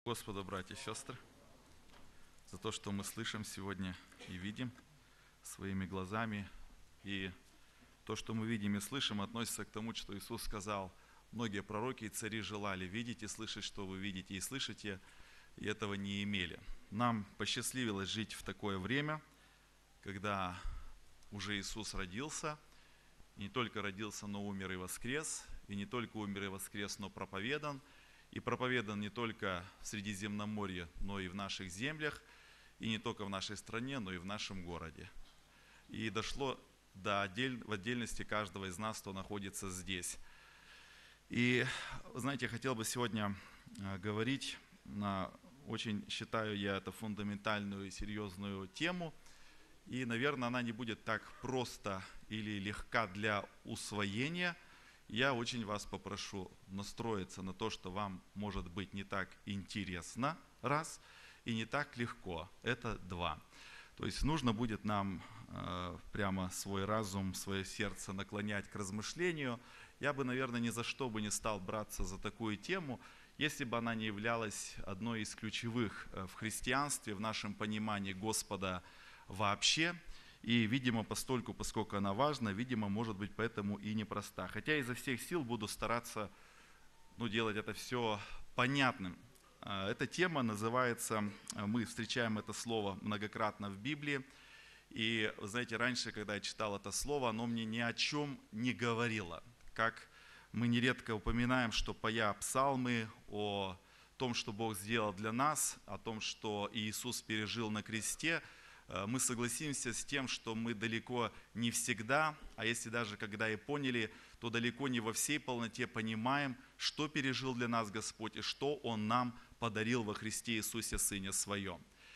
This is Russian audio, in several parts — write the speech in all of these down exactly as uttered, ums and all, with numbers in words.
Господу, братья и сестры, за то, что мы слышим сегодня и видим своими глазами. И то, что мы видим и слышим, относится к тому, что Иисус сказал: многие пророки и цари желали видеть и слышать, что вы видите и слышите, и этого не имели. Нам посчастливилось жить в такое время, когда уже Иисус родился, и не только родился, но умер и воскрес, и не только умер и воскрес, но проповедан, и проповедан не только в Средиземноморье, но и в наших землях, и не только в нашей стране, но и в нашем городе. И дошло до отдель... в отдельности каждого из нас, кто находится здесь. И, знаете, я хотел бы сегодня говорить на очень, считаю я, это фундаментальную и серьезную тему. И, наверное, она не будет так просто или легка для усвоения. Я очень вас попрошу настроиться на то, что вам может быть не так интересно, раз, и не так легко, это два. То есть нужно будет нам э, прямо свой разум, свое сердце наклонять к размышлению. Я бы, наверное, ни за что бы не стал браться за такую тему, если бы она не являлась одной из ключевых в христианстве, в нашем понимании Господа вообще. И, видимо, постольку, поскольку она важна, видимо, может быть, поэтому и непроста. Хотя изо всех сил буду стараться ну, делать это все понятным. Эта тема называется, мы встречаем это слово многократно в Библии. И, вы знаете, раньше, когда я читал это слово, оно мне ни о чем не говорило. Как мы нередко упоминаем, что поя псалмы о том, что Бог сделал для нас, о том, что Иисус пережил на кресте, мы согласимся с тем, что мы далеко не всегда, а если даже когда и поняли, то далеко не во всей полноте понимаем, что пережил для нас Господь и что Он нам подарил во Христе Иисусе Сыне Своем.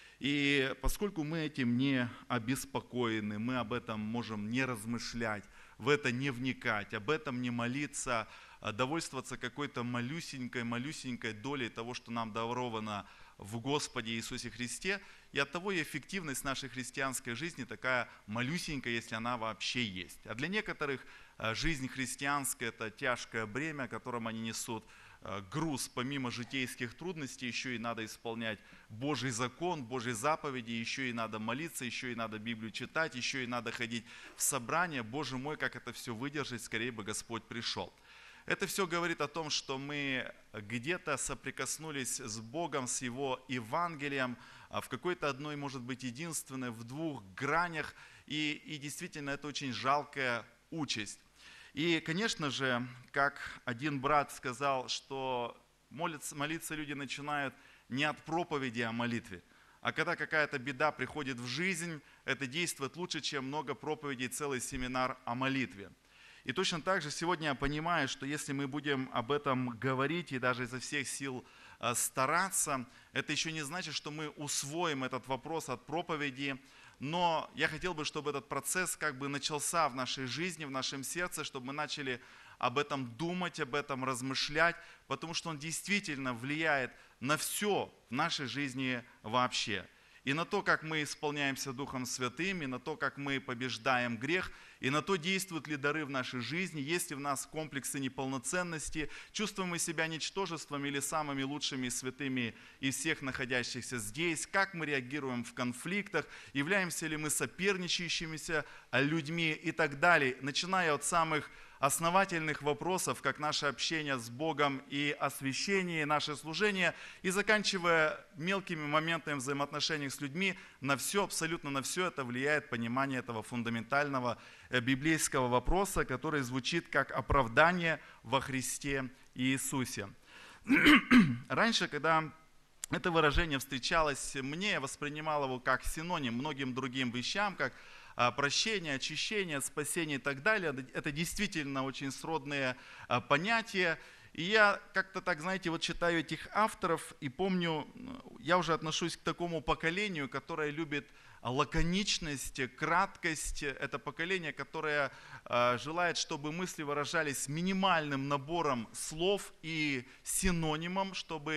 И поскольку мы этим не обеспокоены, мы об этом можем не размышлять, в это не вникать, об этом не молиться, довольствоваться какой-то малюсенькой-малюсенькой долей того, что нам даровано в Господе Иисусе Христе, и оттого и эффективность нашей христианской жизни такая малюсенькая, если она вообще есть. А для некоторых жизнь христианская – это тяжкое бремя, которым они несут груз. Помимо житейских трудностей еще и надо исполнять Божий закон, Божьи заповеди, еще и надо молиться, еще и надо Библию читать, еще и надо ходить в собрание. Боже мой, как это все выдержать, скорее бы Господь пришел. Это все говорит о том, что мы где-то соприкоснулись с Богом, с Его Евангелием, в какой-то одной, может быть, единственной, в двух гранях, и, и действительно это очень жалкая участь. И, конечно же, как один брат сказал, что молиться, молиться люди начинают не от проповеди о молитве, а когда какая-то беда приходит в жизнь, это действует лучше, чем много проповедей, целый семинар о молитве. И точно так же сегодня я понимаю, что если мы будем об этом говорить и даже изо всех сил стараться, это еще не значит, что мы усвоим этот вопрос от проповеди. Но я хотел бы, чтобы этот процесс как бы начался в нашей жизни, в нашем сердце, чтобы мы начали об этом думать, об этом размышлять, потому что он действительно влияет на все в нашей жизни вообще. И на то, как мы исполняемся Духом Святым, и на то, как мы побеждаем грех, и на то, действуют ли дары в нашей жизни, есть ли в нас комплексы неполноценности, чувствуем мы себя ничтожеством или самыми лучшими и святыми из всех находящихся здесь, как мы реагируем в конфликтах, являемся ли мы соперничающимися людьми и так далее, начиная от самых основательных вопросов, как наше общение с Богом и освящение, наше служение, и заканчивая мелкими моментами взаимоотношений с людьми, на все, абсолютно на все это влияет понимание этого фундаментального библейского вопроса, который звучит как оправдание во Христе Иисусе. Раньше, когда это выражение встречалось мне, я воспринимал его как синоним многим другим вещам, как прощение, очищение, спасение и так далее. Это действительно очень сродные понятия. И я как-то так, знаете, вот читаю этих авторов и помню, я уже отношусь к такому поколению, которое любит лаконичность, краткость. Это поколение, которое желает, чтобы мысли выражались минимальным набором слов и синонимом, чтобы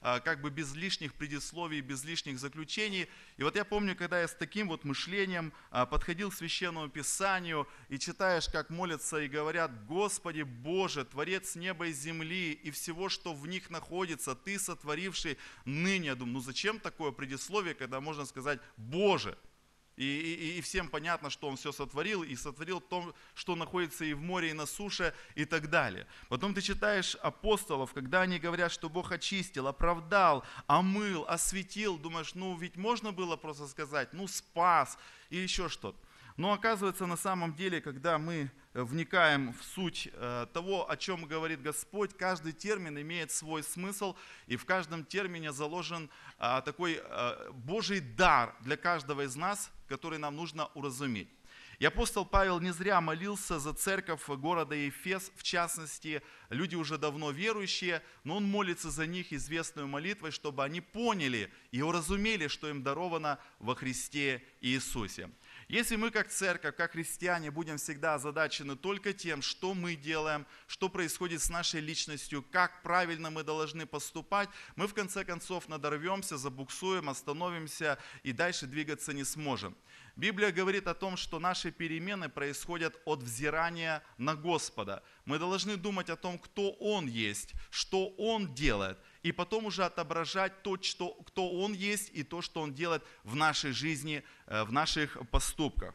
как бы без лишних предисловий, без лишних заключений. И вот я помню, когда я с таким вот мышлением подходил к Священному Писанию, и читаешь, как молятся и говорят: «Господи Боже, Творец неба и земли, и всего, что в них находится, Ты сотворивший ныне». Я думаю, ну зачем такое предисловие, когда можно сказать «Боже»? И, и, и всем понятно, что Он все сотворил, и сотворил то, что находится и в море, и на суше, и так далее. Потом ты читаешь апостолов, когда они говорят, что Бог очистил, оправдал, омыл, осветил. Думаешь, ну ведь можно было просто сказать, ну спас, и еще что-то. Но оказывается, на самом деле, когда мы вникаем в суть того, о чем говорит Господь, каждый термин имеет свой смысл, и в каждом термине заложен такой Божий дар для каждого из нас, который нам нужно уразуметь. И апостол Павел не зря молился за церковь города Ефес, в частности, люди уже давно верующие, но он молится за них известной молитвой, чтобы они поняли и уразумели, что им даровано во Христе Иисусе. Если мы как церковь, как христиане будем всегда озадачены только тем, что мы делаем, что происходит с нашей личностью, как правильно мы должны поступать, мы в конце концов надорвемся, забуксуем, остановимся и дальше двигаться не сможем. Библия говорит о том, что наши перемены происходят от взирания на Господа. Мы должны думать о том, кто Он есть, что Он делает, и потом уже отображать то, что, кто Он есть, и то, что Он делает в нашей жизни, в наших поступках.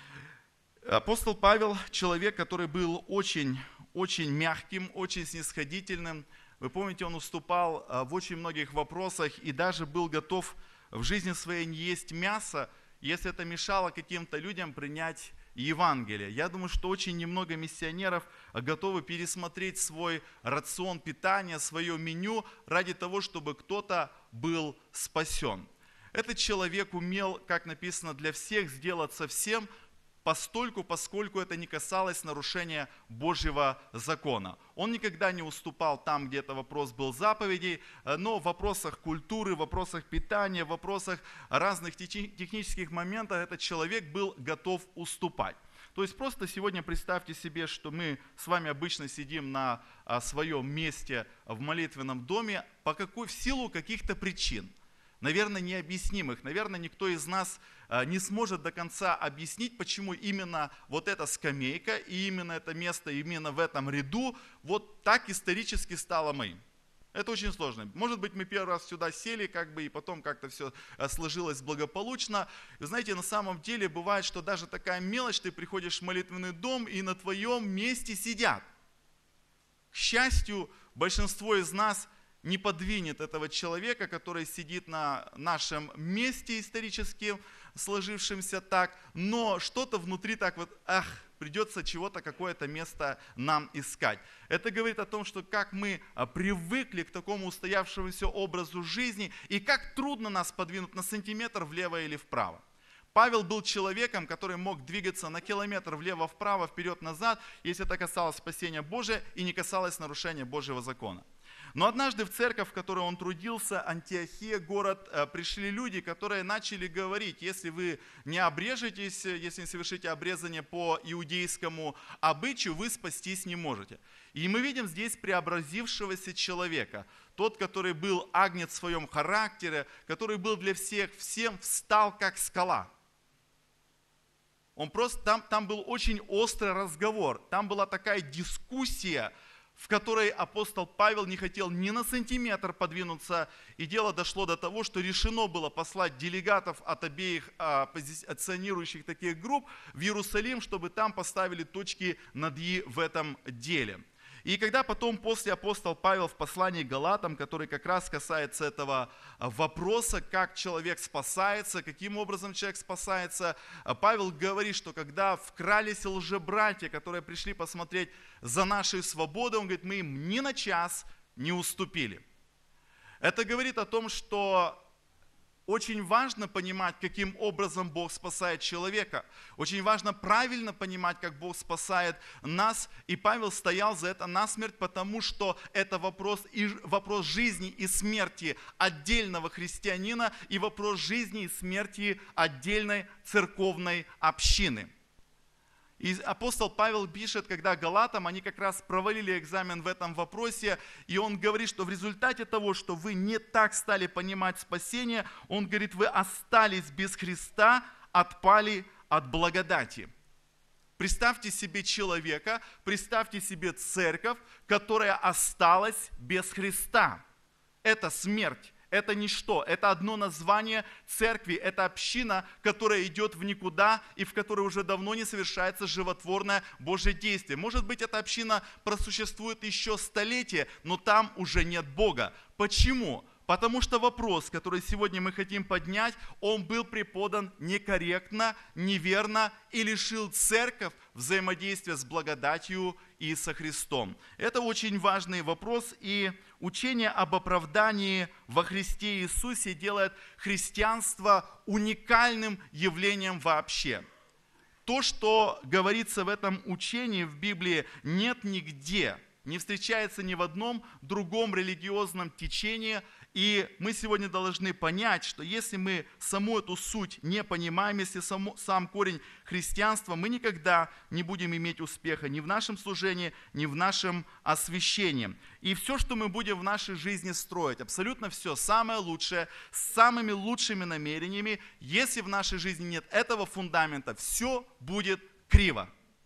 Апостол Павел – человек, который был очень, очень мягким, очень снисходительным. Вы помните, он уступал в очень многих вопросах и даже был готов в жизни своей не есть мясо, если это мешало каким-то людям принять Евангелие. Я думаю, что очень немного миссионеров готовы пересмотреть свой рацион питания, свое меню ради того, чтобы кто-то был спасен. Этот человек умел, как написано, для всех сделаться всем, постольку, поскольку это не касалось нарушения Божьего закона. Он никогда не уступал там, где это вопрос был заповедей, но в вопросах культуры, в вопросах питания, в вопросах разных технических моментов этот человек был готов уступать. То есть просто сегодня представьте себе, что мы с вами обычно сидим на своем месте в молитвенном доме по какой, в силу каких-то причин. Наверное, необъяснимых. Наверное, никто из нас не сможет до конца объяснить, почему именно вот эта скамейка и именно это место, именно в этом ряду вот так исторически стало моим. Это очень сложно. Может быть, мы первый раз сюда сели, как бы, и потом как-то все сложилось благополучно. Вы знаете, на самом деле бывает, что даже такая мелочь, ты приходишь в молитвенный дом, и на твоем месте сидят. К счастью, большинство из нас не подвинет этого человека, который сидит на нашем месте исторически сложившемся так, но что-то внутри так вот, ах, придется чего-то, какое-то место нам искать. Это говорит о том, что как мы привыкли к такому устоявшемуся образу жизни, и как трудно нас подвинуть на сантиметр влево или вправо. Павел был человеком, который мог двигаться на километр влево-вправо, вперед-назад, если это касалось спасения Божия и не касалось нарушения Божьего закона. Но однажды в церковь, в которой он трудился, Антиохия, город, пришли люди, которые начали говорить: если вы не обрежетесь, если не совершите обрезание по иудейскому обычаю, вы спастись не можете. И мы видим здесь преобразившегося человека. Тот, который был агнец в своем характере, который был для всех, всем встал как скала. Он просто, там, там был очень острый разговор, там была такая дискуссия, в которой апостол Павел не хотел ни на сантиметр подвинуться, и дело дошло до того, что решено было послать делегатов от обеих а, позиционирующих таких групп в Иерусалим, чтобы там поставили точки над «и» в этом деле. И когда потом, после апостол Павел в послании к Галатам, который как раз касается этого вопроса, как человек спасается, каким образом человек спасается, Павел говорит, что когда вкрались лжебратья, которые пришли посмотреть за нашей свободой, он говорит, мы им ни на час не уступили. Это говорит о том, что очень важно понимать, каким образом Бог спасает человека. Очень важно правильно понимать, как Бог спасает нас. И Павел стоял за это насмерть, потому что это вопрос, и вопрос жизни и смерти отдельного христианина и вопрос жизни и смерти отдельной церковной общины. И апостол Павел пишет, когда галатам, они как раз провалили экзамен в этом вопросе, и он говорит, что в результате того, что вы не так стали понимать спасение, он говорит, вы остались без Христа, отпали от благодати. Представьте себе человека, представьте себе церковь, которая осталась без Христа. Это смерть. Это ничто, это одно название церкви, это община, которая идет в никуда и в которой уже давно не совершается животворное Божье действие. Может быть, эта община просуществует еще столетия, но там уже нет Бога. Почему? Потому что вопрос, который сегодня мы хотим поднять, он был преподан некорректно, неверно и лишил церковь взаимодействия с благодатью и со Христом. Это очень важный вопрос, и учение об оправдании во Христе Иисусе делает христианство уникальным явлением вообще. То, что говорится в этом учении в Библии, нет нигде, не встречается ни в одном другом религиозном течении. И мы сегодня должны понять, что если мы саму эту суть не понимаем, если саму, сам корень христианства, мы никогда не будем иметь успеха ни в нашем служении, ни в нашем освящении. И все, что мы будем в нашей жизни строить, абсолютно все, самое лучшее, с самыми лучшими намерениями, если в нашей жизни нет этого фундамента, все будет криво.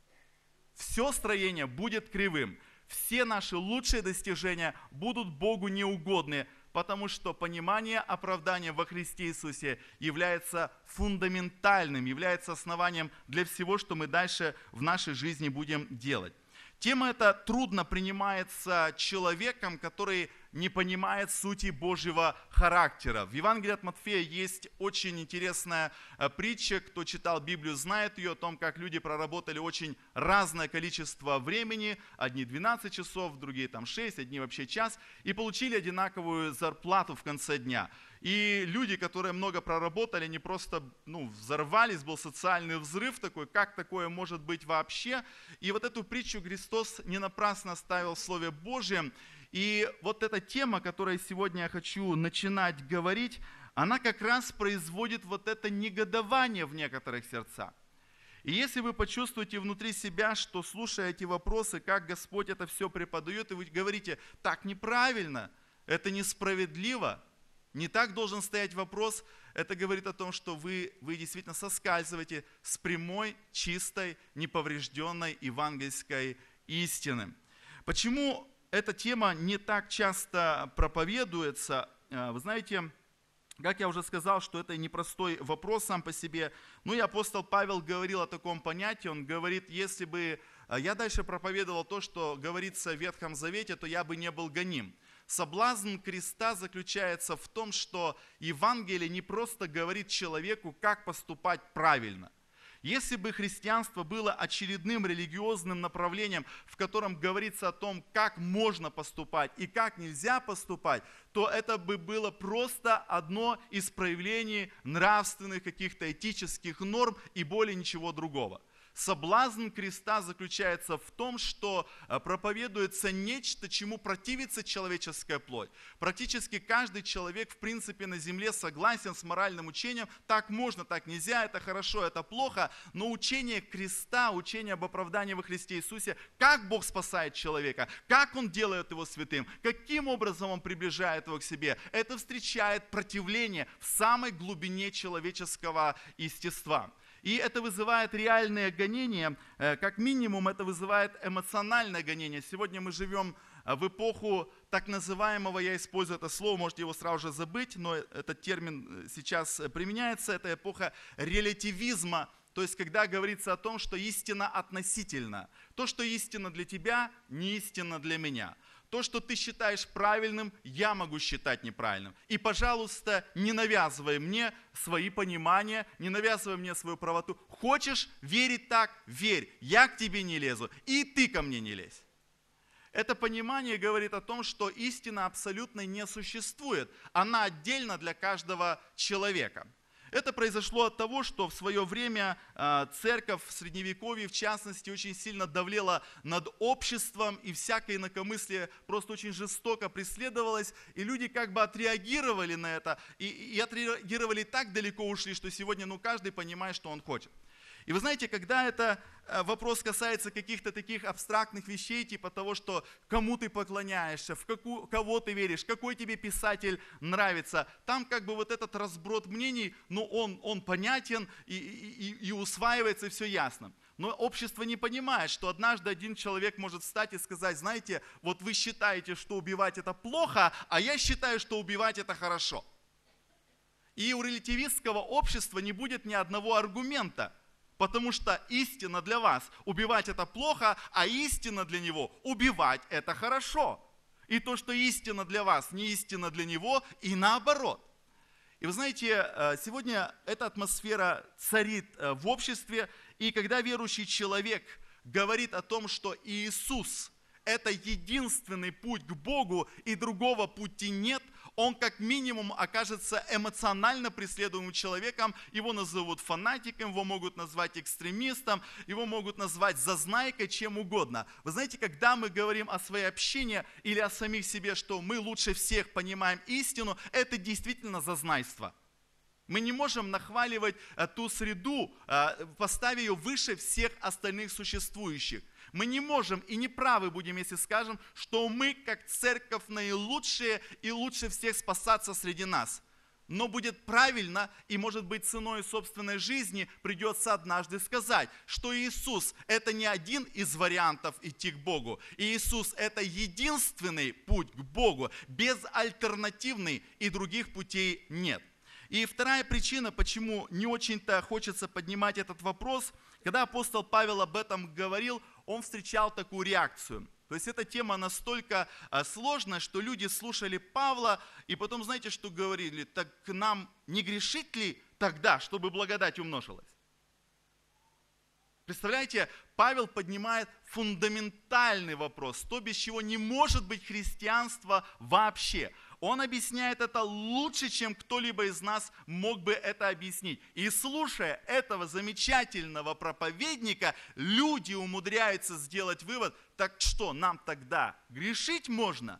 Все строение будет кривым. Все наши лучшие достижения будут Богу неугодны, потому что понимание оправдания во Христе Иисусе является фундаментальным, является основанием для всего, что мы дальше в нашей жизни будем делать. Тема эта трудно принимается человеком, который не понимает сути Божьего характера. В Евангелии от Матфея есть очень интересная притча, кто читал Библию, знает ее, о том, как люди проработали очень разное количество времени, одни двенадцать часов, другие там шесть, одни вообще час, и получили одинаковую зарплату в конце дня. И люди, которые много проработали, они просто ну, взорвались, был социальный взрыв такой, как такое может быть вообще. И вот эту притчу Христос не напрасно оставил в Слове Божьем. И вот эта тема, которой сегодня я хочу начинать говорить, она как раз производит вот это негодование в некоторых сердцах. И если вы почувствуете внутри себя, что слушая эти вопросы, как Господь это все преподает, и вы говорите, так неправильно, это несправедливо, не так должен стоять вопрос, это говорит о том, что вы, вы действительно соскальзываете с прямой, чистой, неповрежденной евангельской истины. Почему эта тема не так часто проповедуется? Вы знаете, как я уже сказал, что это непростой вопрос сам по себе. Ну и апостол Павел говорил о таком понятии, он говорит, если бы я дальше проповедовал то, что говорится в Ветхом Завете, то я бы не был гоним. Соблазн креста заключается в том, что Евангелие не просто говорит человеку, как поступать правильно. Если бы христианство было очередным религиозным направлением, в котором говорится о том, как можно поступать и как нельзя поступать, то это бы было просто одно из проявлений нравственных каких-то этических норм и более ничего другого. Соблазн креста заключается в том, что проповедуется нечто, чему противится человеческая плоть. Практически каждый человек, в принципе, на земле согласен с моральным учением. Так можно, так нельзя, это хорошо, это плохо. Но учение креста, учение об оправдании во Христе Иисусе, как Бог спасает человека, как Он делает его святым, каким образом Он приближает его к себе, это встречает противление в самой глубине человеческого естества. И это вызывает реальные гонения, как минимум это вызывает эмоциональное гонение. Сегодня мы живем в эпоху так называемого, я использую это слово, можете его сразу же забыть, но этот термин сейчас применяется, это эпоха релятивизма, то есть когда говорится о том, что истина относительна. То, что истина для тебя, не истина для меня. То, что ты считаешь правильным, я могу считать неправильным. И, пожалуйста, не навязывай мне свои понимания, не навязывай мне свою правоту. Хочешь верить так? Верь. Я к тебе не лезу, и ты ко мне не лезь. Это понимание говорит о том, что истина абсолютно не существует. Она отдельно для каждого человека. Это произошло от того, что в свое время церковь в Средневековье, в частности, очень сильно давлела над обществом, и всякое инакомыслие просто очень жестоко преследовалось, и люди как бы отреагировали на это, и, и отреагировали так далеко ушли, что сегодня ну, каждый понимает, что он хочет. И вы знаете, когда это вопрос касается каких-то таких абстрактных вещей, типа того, что кому ты поклоняешься, в какую, кого ты веришь, какой тебе писатель нравится, там как бы вот этот разброд мнений, ну он, он понятен и, и, и усваивается, и все ясно. Но общество не понимает, что однажды один человек может встать и сказать, знаете, вот вы считаете, что убивать это плохо, а я считаю, что убивать это хорошо. И у релятивистского общества не будет ни одного аргумента. Потому что истина для вас убивать это плохо, а истина для него убивать это хорошо. И то, что истина для вас, не истина для него, и наоборот. И вы знаете, сегодня эта атмосфера царит в обществе, и когда верующий человек говорит о том, что Иисус – это единственный путь к Богу, и другого пути нет, он как минимум окажется эмоционально преследуемым человеком, его назовут фанатиком, его могут назвать экстремистом, его могут назвать зазнайкой, чем угодно. Вы знаете, когда мы говорим о своей общине или о самих себе, что мы лучше всех понимаем истину, это действительно зазнайство. Мы не можем нахваливать ту среду, поставив ее выше всех остальных существующих. Мы не можем и не правы будем, если скажем, что мы, как церковь, наилучшие и лучше всех спасаться среди нас. Но будет правильно и, может быть, ценой собственной жизни придется однажды сказать, что Иисус – это не один из вариантов идти к Богу. Иисус – это единственный путь к Богу, безальтернативный, и других путей нет. И вторая причина, почему не очень-то хочется поднимать этот вопрос, когда апостол Павел об этом говорил, он встречал такую реакцию. То есть эта тема настолько сложная, что люди слушали Павла, и потом, знаете, что говорили? Так нам не грешить ли тогда, чтобы благодать умножилась? Представляете, Павел поднимает фундаментальный вопрос, то, без чего не может быть христианства вообще. Он объясняет это лучше, чем кто-либо из нас мог бы это объяснить. И слушая этого замечательного проповедника, люди умудряются сделать вывод, так что, нам тогда грешить можно?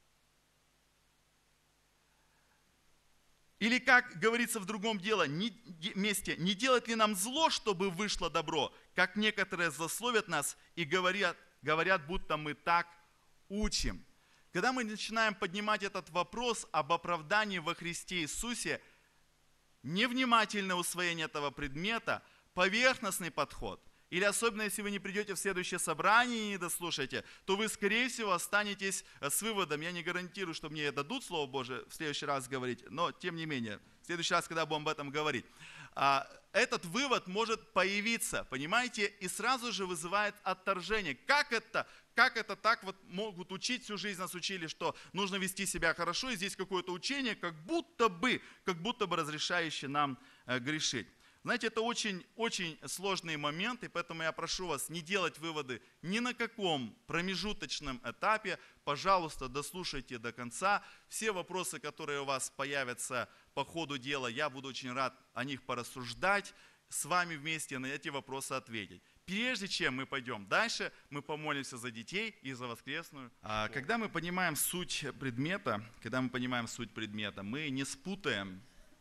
Или, как говорится в другом деле, не, месте, не делать ли нам зло, чтобы вышло добро, как некоторые злословят нас и говорят, говорят, будто мы так учим. Когда мы начинаем поднимать этот вопрос об оправдании во Христе Иисусе, невнимательное усвоение этого предмета, поверхностный подход, или особенно если вы не придете в следующее собрание и не дослушаете, то вы, скорее всего, останетесь с выводом. Я не гарантирую, что мне дадут Слово Божие в следующий раз говорить, но тем не менее, в следующий раз, когда будем об этом говорить, этот вывод может появиться, понимаете, и сразу же вызывает отторжение. Как это? Как это так вот могут учить, всю жизнь нас учили, что нужно вести себя хорошо, и здесь какое-то учение, как будто бы, как будто бы разрешающее нам грешить. Знаете, это очень-очень сложный момент, и поэтому я прошу вас не делать выводы ни на каком промежуточном этапе. Пожалуйста, дослушайте до конца. Все вопросы, которые у вас появятся по ходу дела, я буду очень рад о них порассуждать, с вами вместе на эти вопросы ответить. Прежде чем мы пойдем дальше, мы помолимся за детей и за воскресную. А когда мы понимаем суть предмета, когда мы понимаем суть предмета, мы не спутаем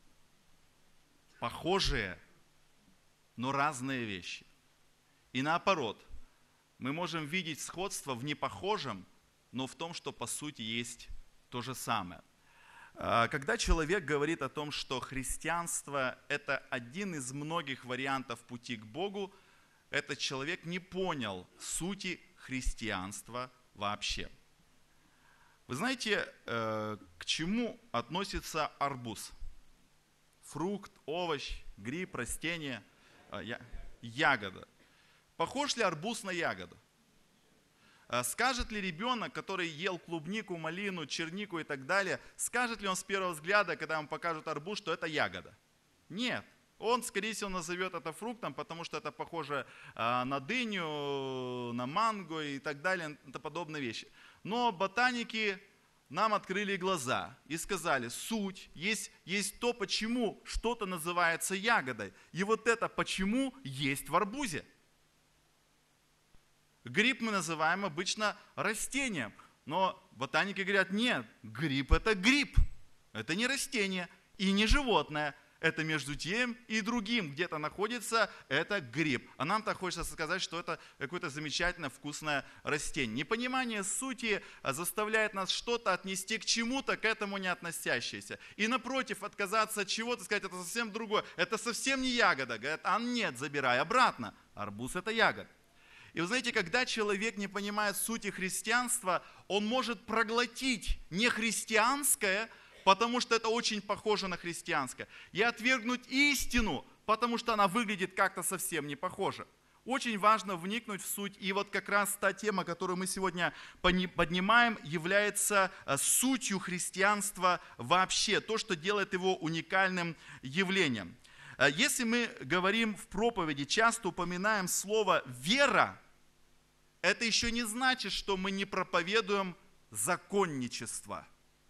похожие, но разные вещи. И наоборот, мы можем видеть сходство в непохожем, но в том, что по сути есть то же самое. Когда человек говорит о том, что христианство – это один из многих вариантов пути к Богу, этот человек не понял сути христианства вообще. Вы знаете, к чему относится арбуз? Фрукт, овощ, гриб, растение, ягода. Похож ли арбуз на ягоду? Скажет ли ребенок, который ел клубнику, малину, чернику и так далее, скажет ли он с первого взгляда, когда ему покажут арбуз, что это ягода? Нет. Он, скорее всего, назовет это фруктом, потому что это похоже на дыню, на манго и так далее, это подобные вещи. Но ботаники нам открыли глаза и сказали, суть, есть, есть то, почему что-то называется ягодой. И вот это почему есть в арбузе. Гриб мы называем обычно растением, но ботаники говорят, нет, гриб это гриб, это не растение и не животное, это между тем и другим где-то находится, это гриб. А нам так хочется сказать, что это какое-то замечательное вкусное растение. Непонимание сути заставляет нас что-то отнести к чему-то, к этому не относящееся. И напротив, отказаться от чего-то, сказать, это совсем другое, это совсем не ягода. Говорят, а нет, забирай обратно. Арбуз это ягода. И вы знаете, когда человек не понимает сути христианства, он может проглотить нехристианское, потому что это очень похоже на христианское, и отвергнуть истину, потому что она выглядит как-то совсем не похоже. Очень важно вникнуть в суть, и вот как раз та тема, которую мы сегодня поднимаем, является сутью христианства вообще, то, что делает его уникальным явлением. Если мы говорим в проповеди, часто упоминаем слово «вера», это еще не значит, что мы не проповедуем законничество.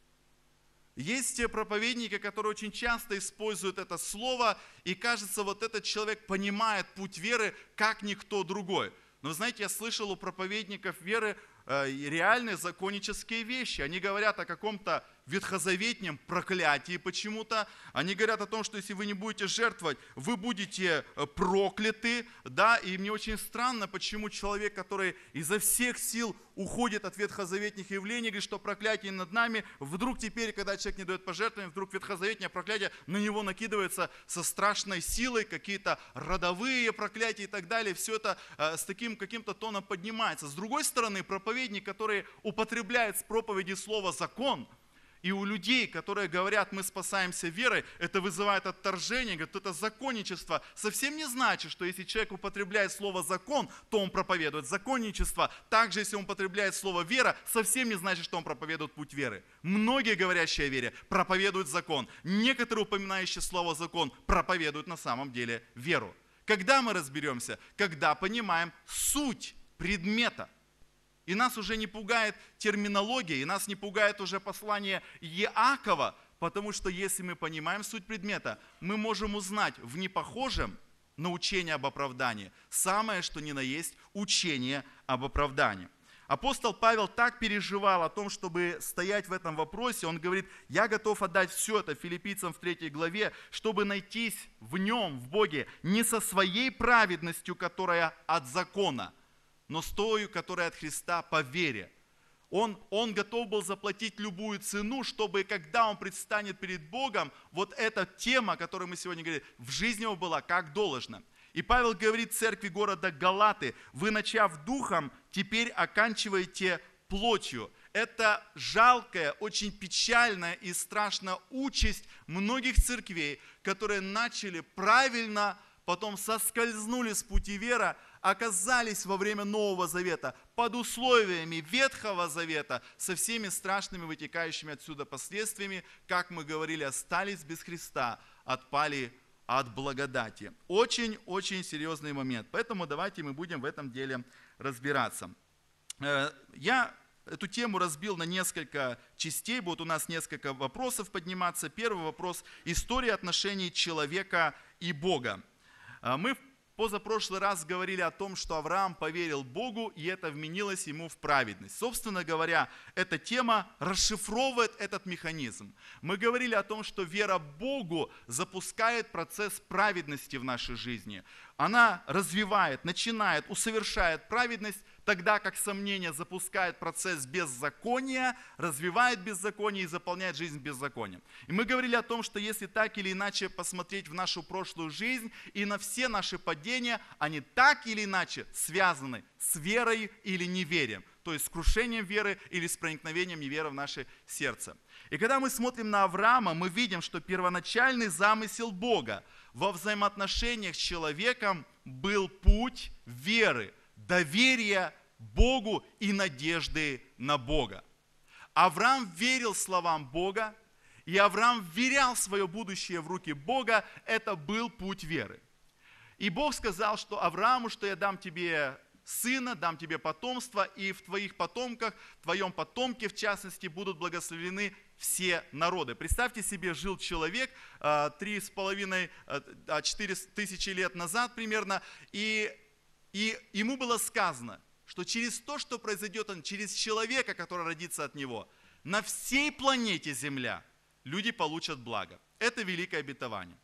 Есть те проповедники, которые очень часто используют это слово, и кажется, вот этот человек понимает путь веры, как никто другой. Но вы знаете, я слышал у проповедников веры э, реальные законнические вещи. Они говорят о каком-то ветхозаветнем проклятии почему-то. Они говорят о том, что если вы не будете жертвовать, вы будете прокляты. Да? И мне очень странно, почему человек, который изо всех сил уходит от ветхозаветных явлений, говорит, что проклятие над нами, вдруг теперь, когда человек не дает пожертвования, вдруг ветхозаветное проклятие на него накидывается со страшной силой, какие-то родовые проклятия и так далее. Все это э, с таким каким-то тоном поднимается. С другой стороны, проповедник, который употребляет с проповеди слово «закон», и у людей, которые говорят, мы спасаемся верой, это вызывает отторжение, говорят, это законничество. Совсем не значит, что если человек употребляет слово «закон», то он проповедует законничество. Также, если он употребляет слово «вера», совсем не значит, что он проповедует путь веры. Многие, говорящие о вере, проповедуют закон. Некоторые, упоминающие слово «закон», проповедуют на самом деле веру. Когда мы разберемся? Когда понимаем суть предмета. И нас уже не пугает терминология, и нас не пугает уже послание Иакова, потому что если мы понимаем суть предмета, мы можем узнать в непохожем на учение об оправдании самое, что ни на есть учение об оправдании. Апостол Павел так переживал о том, чтобы стоять в этом вопросе, он говорит, я готов отдать все это филиппийцам в третьей главе, чтобы найтись в нем, в Боге, не со своей праведностью, которая от закона, но с той, которая от Христа по вере. Он, он готов был заплатить любую цену, чтобы, когда он предстанет перед Богом, вот эта тема, о которой мы сегодня говорим, в жизни его была как должно. И Павел говорит церкви города Галаты, вы, начав духом, теперь оканчиваете плотью. Это жалкая, очень печальная и страшная участь многих церквей, которые начали правильно, потом соскользнули с пути веры, оказались во время Нового Завета под условиями Ветхого Завета со всеми страшными вытекающими отсюда последствиями, как мы говорили, остались без Христа, отпали от благодати. Очень-очень серьезный момент. Поэтому давайте мы будем в этом деле разбираться. Я эту тему разбил на несколько частей, будут у нас несколько вопросов подниматься. Первый вопрос – история отношений человека и Бога. Мы в позапрошлый раз говорили о том, что Авраам поверил Богу, и это вменилось ему в праведность. Собственно говоря, эта тема расшифровывает этот механизм. Мы говорили о том, что вера Богу запускает процесс праведности в нашей жизни. Она развивает, начинает, усовершает праведность, тогда как сомнение запускает процесс беззакония, развивает беззаконие и заполняет жизнь беззаконием. И мы говорили о том, что если так или иначе посмотреть в нашу прошлую жизнь и на все наши падения, они так или иначе связаны с верой или неверием, то есть с крушением веры или с проникновением неверы в наше сердце. И когда мы смотрим на Авраама, мы видим, что первоначальный замысел Бога во взаимоотношениях с человеком был путь веры, доверия Богу и надежды на Бога. Авраам верил словам Бога, и Авраам вверял свое будущее в руки Бога, это был путь веры. И Бог сказал, что Аврааму, что я дам тебе сына, дам тебе потомство, и в твоих потомках, в твоем потомке, в частности, будут благословены все народы. Представьте себе, жил человек три с половиной, четыре тысячи лет назад примерно, и, и ему было сказано, что через то, что произойдет он, через человека, который родится от него, на всей планете Земля люди получат благо. Это великое обетование.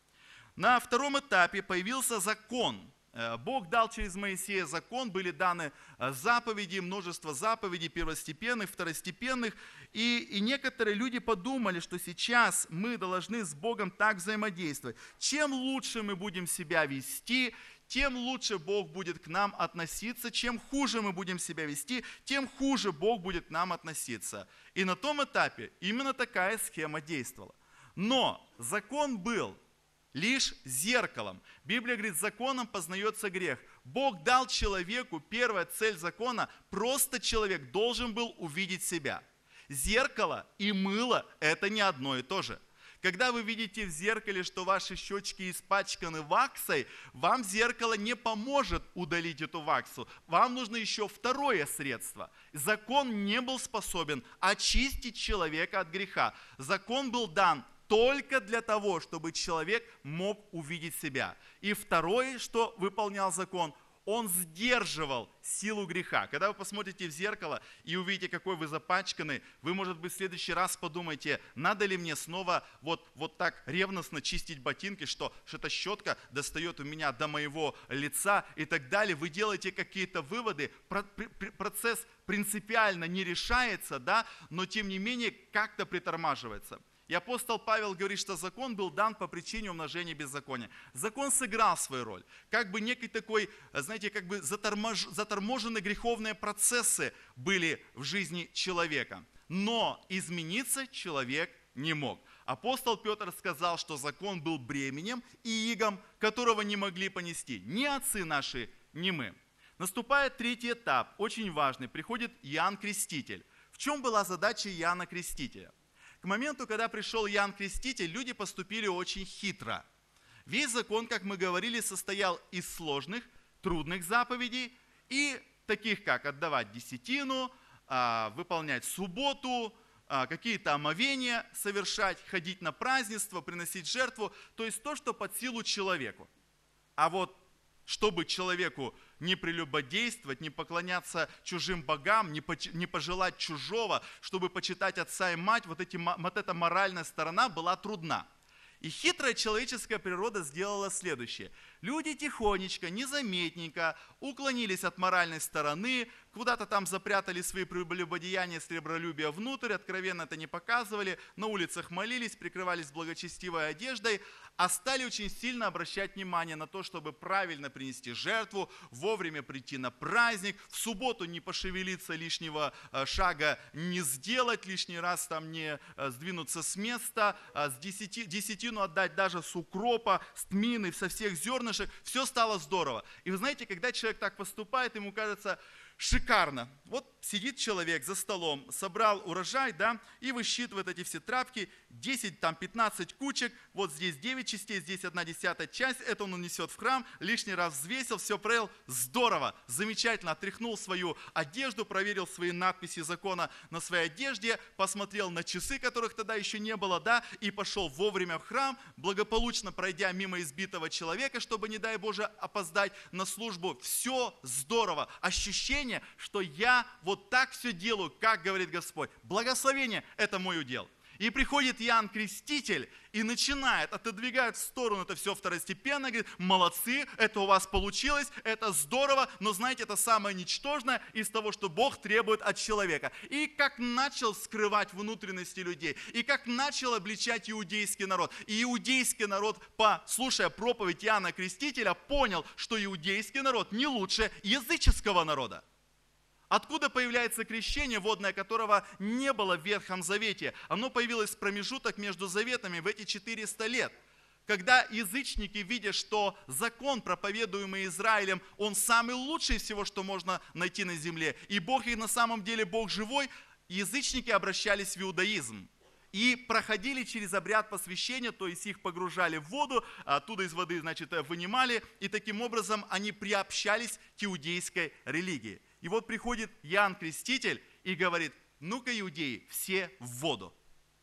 На втором этапе появился закон. Бог дал через Моисея закон, были даны заповеди, множество заповедей первостепенных, второстепенных. И, и некоторые люди подумали, что сейчас мы должны с Богом так взаимодействовать. Чем лучше мы будем себя вести, тем лучше Бог будет к нам относиться. Чем хуже мы будем себя вести, тем хуже Бог будет к нам относиться. И на том этапе именно такая схема действовала. Но закон был лишь зеркалом. Библия говорит, законом познается грех. Бог дал человеку, первая цель закона, просто человек должен был увидеть себя. Зеркало и мыло – это не одно и то же. Когда вы видите в зеркале, что ваши щечки испачканы ваксой, вам зеркало не поможет удалить эту ваксу. Вам нужно еще второе средство. Закон не был способен очистить человека от греха. Закон был дан только для того, чтобы человек мог увидеть себя. И второе, что выполнял закон, он сдерживал силу греха. Когда вы посмотрите в зеркало и увидите, какой вы запачканный, вы, может быть, в следующий раз подумаете, надо ли мне снова вот, вот так ревностно чистить ботинки, что, что эта щетка достает у меня до моего лица и так далее. Вы делаете какие-то выводы, процесс принципиально не решается, да, но тем не менее как-то притормаживается. И апостол Павел говорит, что закон был дан по причине умножения беззакония. Закон сыграл свою роль. Как бы некий такой, знаете, как бы заторможь, заторможены греховные процессы были в жизни человека. Но измениться человек не мог. Апостол Петр сказал, что закон был бременем и игом, которого не могли понести ни отцы наши, ни мы. Наступает третий этап, очень важный. Приходит Иоанн Креститель. В чем была задача Иоанна Крестителя? К моменту, когда пришел Иоанн Креститель, люди поступили очень хитро. Весь закон, как мы говорили, состоял из сложных, трудных заповедей и таких, как отдавать десятину, выполнять субботу, какие-то омовения совершать, ходить на празднество, приносить жертву. То есть то, что под силу человеку. А вот чтобы человеку не прелюбодействовать, не поклоняться чужим богам, не пожелать чужого, чтобы почитать отца и мать, вот, эти, вот эта моральная сторона была трудна. И хитрая человеческая природа сделала следующее. Люди тихонечко, незаметненько уклонились от моральной стороны, куда-то там запрятали свои прелюбодеяния, сребролюбие внутрь, откровенно это не показывали, на улицах молились, прикрывались благочестивой одеждой, а стали очень сильно обращать внимание на то, чтобы правильно принести жертву, вовремя прийти на праздник, в субботу не пошевелиться, лишнего шага не сделать, лишний раз там не сдвинуться с места, с десяти, десятину отдать даже с укропа, с тмины, со всех зернышек, все стало здорово. И вы знаете, когда человек так поступает, ему кажется шикарно. Вот сидит человек за столом, собрал урожай, да, и высчитывает эти все травки, десять, там, пятнадцать кучек, вот здесь девять частей, здесь одна десятая часть, это он унесет в храм, лишний раз взвесил, все провел, здорово, замечательно, отряхнул свою одежду, проверил свои надписи закона на своей одежде, посмотрел на часы, которых тогда еще не было, да, и пошел вовремя в храм, благополучно пройдя мимо избитого человека, чтобы, не дай Боже, опоздать на службу, все здорово, ощущение, что я вот так все делаю, как говорит Господь. Благословение – это мой удел. И приходит Иоанн Креститель и начинает отодвигать в сторону это все второстепенно, говорит, молодцы, это у вас получилось, это здорово, но знаете, это самое ничтожное из того, что Бог требует от человека. И как начал скрывать внутренности людей, и как начал обличать иудейский народ. И иудейский народ, слушая проповедь Иоанна Крестителя, понял, что иудейский народ не лучше языческого народа. Откуда появляется крещение, водное которого не было в Ветхом Завете? Оно появилось в промежуток между заветами в эти четыреста лет. Когда язычники, видя, что закон, проповедуемый Израилем, он самый лучший из всего, что можно найти на земле, и Бог их на самом деле Бог живой, язычники обращались в иудаизм. И проходили через обряд посвящения, то есть их погружали в воду, оттуда из воды, значит, вынимали, и таким образом они приобщались к иудейской религии. И вот приходит Иоанн Креститель и говорит, ну-ка, иудеи, все в воду.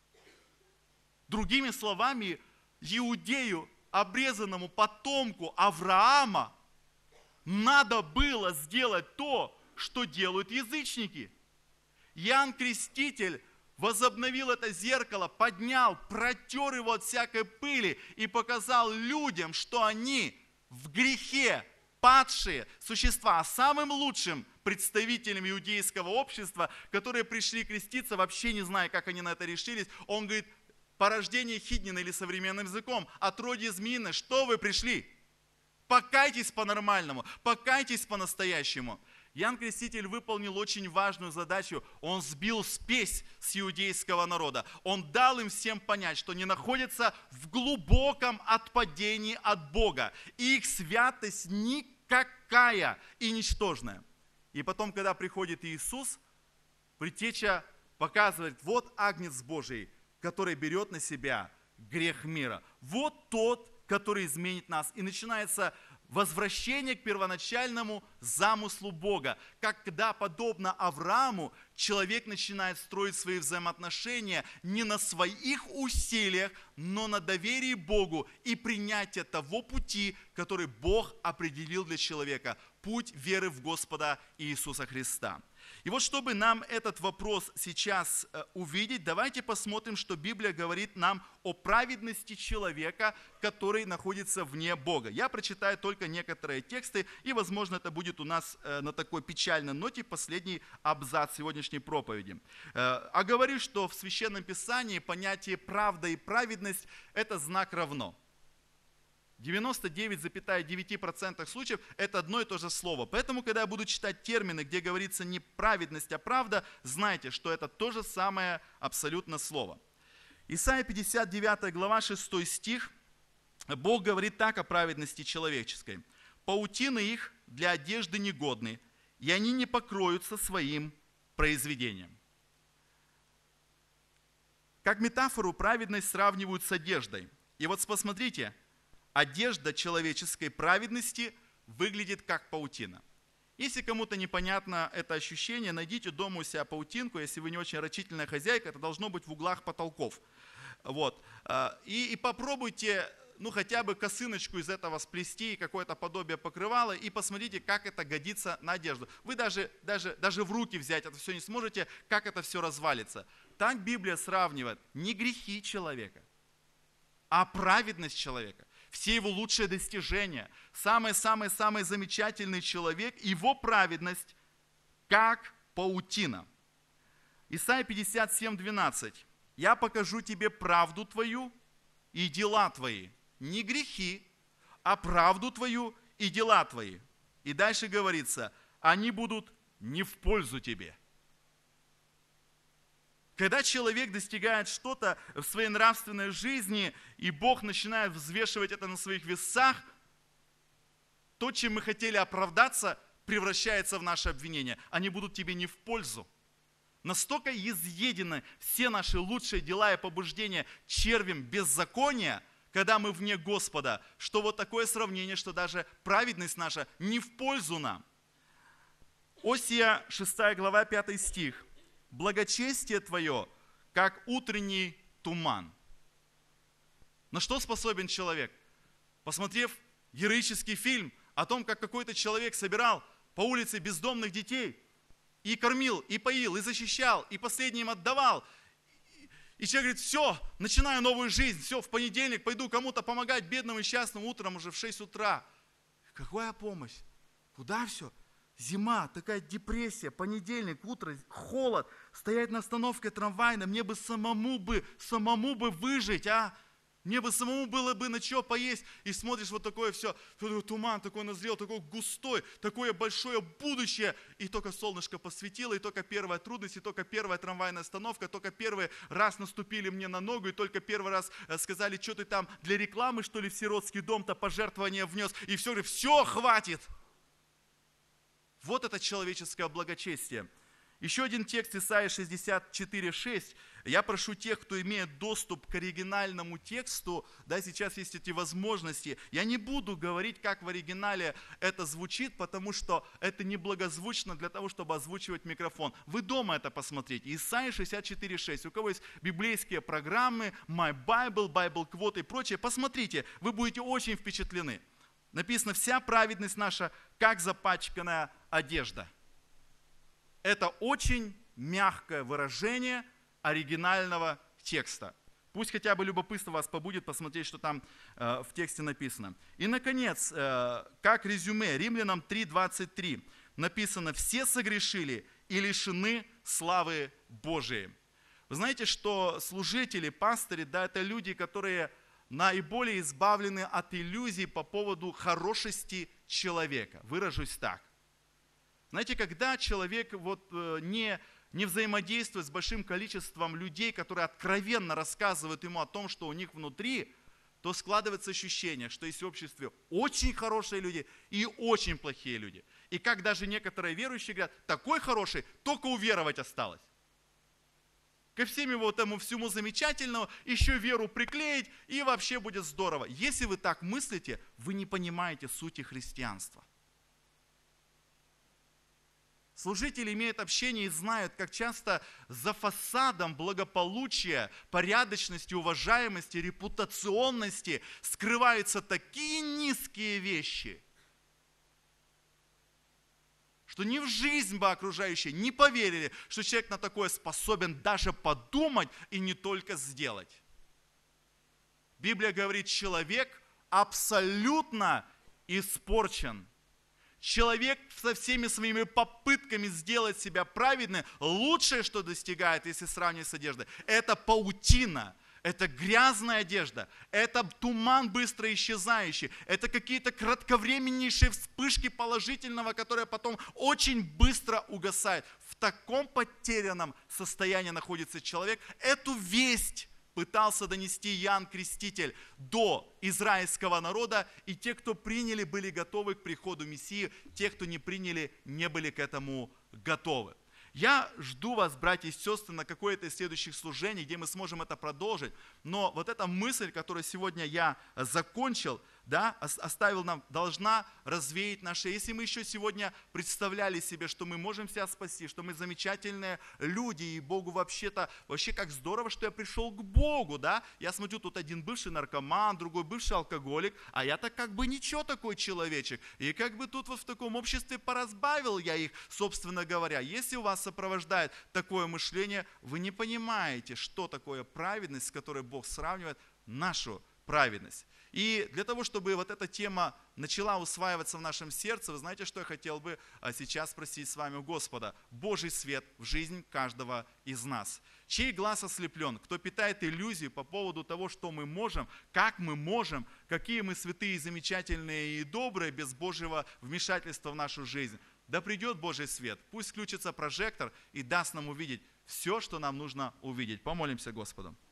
Другими словами, иудею, обрезанному потомку Авраама, надо было сделать то, что делают язычники. Иоанн Креститель возобновил это зеркало, поднял, протер его от всякой пыли и показал людям, что они в грехе, падшие существа. А самым лучшим представителем иудейского общества, которые пришли креститься, вообще не зная, как они на это решились, он говорит: порождение Хиднина, или современным языком, отродье змеиное, что вы пришли? Покайтесь по-нормальному, покайтесь по-настоящему. Иоанн Креститель выполнил очень важную задачу. Он сбил спесь с иудейского народа. Он дал им всем понять, что они находятся в глубоком отпадении от Бога. И их святость никакая и ничтожная. И потом, когда приходит Иисус, предтеча показывает: вот Агнец Божий, который берет на себя грех мира. Вот тот, который изменит нас. И начинается возвращение к первоначальному замыслу Бога. Когда, подобно Аврааму, человек начинает строить свои взаимоотношения не на своих усилиях, но на доверии Богу и принятие того пути, который Бог определил для человека. Путь веры в Господа Иисуса Христа. И вот чтобы нам этот вопрос сейчас увидеть, давайте посмотрим, что Библия говорит нам о праведности человека, который находится вне Бога. Я прочитаю только некоторые тексты, и, возможно, это будет у нас на такой печальной ноте последний абзац сегодняшней проповеди. А говорю, что в Священном Писании понятие правда и праведность – это знак равно. девяносто девять целых девять десятых процента случаев это одно и то же слово. Поэтому, когда я буду читать термины, где говорится не праведность, а правда, знайте, что это то же самое абсолютно слово. Исайя пятьдесят девятая глава, шестой стих. Бог говорит так о праведности человеческой. «Паутины их для одежды негодны, и они не покроются своим произведением». Как метафору праведность сравнивают с одеждой. И вот посмотрите, одежда человеческой праведности выглядит как паутина. Если кому-то непонятно это ощущение, найдите дома у себя паутинку. Если вы не очень рачительная хозяйка, это должно быть в углах потолков. Вот. И, и попробуйте, ну, хотя бы косыночку из этого сплести, какое-то подобие покрывала, и посмотрите, как это годится на одежду. Вы даже, даже, даже в руки взять это все не сможете, как это все развалится. Так Библия сравнивает не грехи человека, а праведность человека. Все его лучшие достижения, самый-самый-самый замечательный человек, его праведность, как паутина. Исайя пятьдесят семь двенадцать. «Я покажу тебе правду твою и дела твои». Не грехи, а правду твою и дела твои. И дальше говорится: они будут не в пользу тебе. Когда человек достигает что-то в своей нравственной жизни, и Бог начинает взвешивать это на своих весах, то, чем мы хотели оправдаться, превращается в наше обвинение. Они будут тебе не в пользу. Настолько изъедены все наши лучшие дела и побуждения червем беззакония, когда мы вне Господа, что вот такое сравнение, что даже праведность наша не в пользу нам. Осия шестая глава, пятый стих. «Благочестие твое, как утренний туман». На что способен человек? Посмотрев героический фильм о том, как какой-то человек собирал по улице бездомных детей и кормил, и поил, и защищал, и последним отдавал. И человек говорит: все, начинаю новую жизнь, все, в понедельник пойду кому-то помогать бедному и несчастному утром уже в шесть утра. Какая помощь? Куда все? Зима, такая депрессия, понедельник, утро, холод, стоять на остановке трамвайной, мне бы самому бы, самому бы выжить, а? Мне бы самому было бы на что поесть. И смотришь, вот такое все, туман такой назрел, такой густой, такое большое будущее. И только солнышко посветило, и только первая трудность, и только первая трамвайная остановка, только первый раз наступили мне на ногу, и только первый раз сказали: что ты там для рекламы, что ли, в сиротский дом-то пожертвование внес. И все, говорит: все, хватит. Вот это человеческое благочестие. Еще один текст, Исайя шестьдесят четыре шесть. Я прошу тех, кто имеет доступ к оригинальному тексту, да, сейчас есть эти возможности. Я не буду говорить, как в оригинале это звучит, потому что это неблагозвучно для того, чтобы озвучивать микрофон. Вы дома это посмотрите. Исайя шестьдесят четыре шесть. У кого есть библейские программы, My Bible, Bible Quote и прочее, посмотрите, вы будете очень впечатлены. Написано: вся праведность наша, как запачканная одежда. Это очень мягкое выражение, оригинального текста. Пусть хотя бы любопытство вас побудет посмотреть, что там э, в тексте написано. И, наконец, э, как резюме, Римлянам три двадцать три написано: «Все согрешили и лишены славы Божией». Вы знаете, что служители, пастыри, да, это люди, которые наиболее избавлены от иллюзий по поводу хорошести человека. Выражусь так. Знаете, когда человек вот, э, не... не взаимодействует с большим количеством людей, которые откровенно рассказывают ему о том, что у них внутри, то складывается ощущение, что есть в обществе очень хорошие люди и очень плохие люди. И как даже некоторые верующие говорят: такой хороший, только уверовать осталось. Ко всем его этому всему замечательному еще веру приклеить, и вообще будет здорово. Если вы так мыслите, вы не понимаете сути христианства. Служители имеют общение и знают, как часто за фасадом благополучия, порядочности, уважаемости, репутационности скрываются такие низкие вещи, что ни в жизнь бы окружающие не поверили, что человек на такое способен даже подумать и не только сделать. Библия говорит, человек абсолютно испорчен. Человек со всеми своими попытками сделать себя праведным, лучшее, что достигает, если сравнивать с одеждой, это паутина, это грязная одежда, это туман быстро исчезающий, это какие-то кратковременнейшие вспышки положительного, которые потом очень быстро угасают. В таком потерянном состоянии находится человек. Эту весть пытался донести Иоанн Креститель до израильского народа, и те, кто приняли, были готовы к приходу Мессии, те, кто не приняли, не были к этому готовы. Я жду вас, братья и сестры, на какое-то из следующих служений, где мы сможем это продолжить, но вот эта мысль, которую сегодня я закончил, да, оставил нам, должна развеять наши. Если мы еще сегодня представляли себе, что мы можем себя спасти, что мы замечательные люди, и Богу вообще-то, вообще как здорово, что я пришел к Богу, да, я смотрю, тут один бывший наркоман, другой бывший алкоголик, а я-то как бы ничего такой человечек, и как бы тут вот в таком обществе поразбавил я их, собственно говоря. Если у вас сопровождает такое мышление, вы не понимаете, что такое праведность, с которой Бог сравнивает нашу праведность. И для того, чтобы вот эта тема начала усваиваться в нашем сердце, вы знаете, что я хотел бы сейчас спросить с вами у Господа? Божий свет в жизнь каждого из нас. Чей глаз ослеплен? Кто питает иллюзии по поводу того, что мы можем, как мы можем, какие мы святые, замечательные и добрые без Божьего вмешательства в нашу жизнь? Да придет Божий свет, пусть включится прожектор и даст нам увидеть все, что нам нужно увидеть. Помолимся Господу.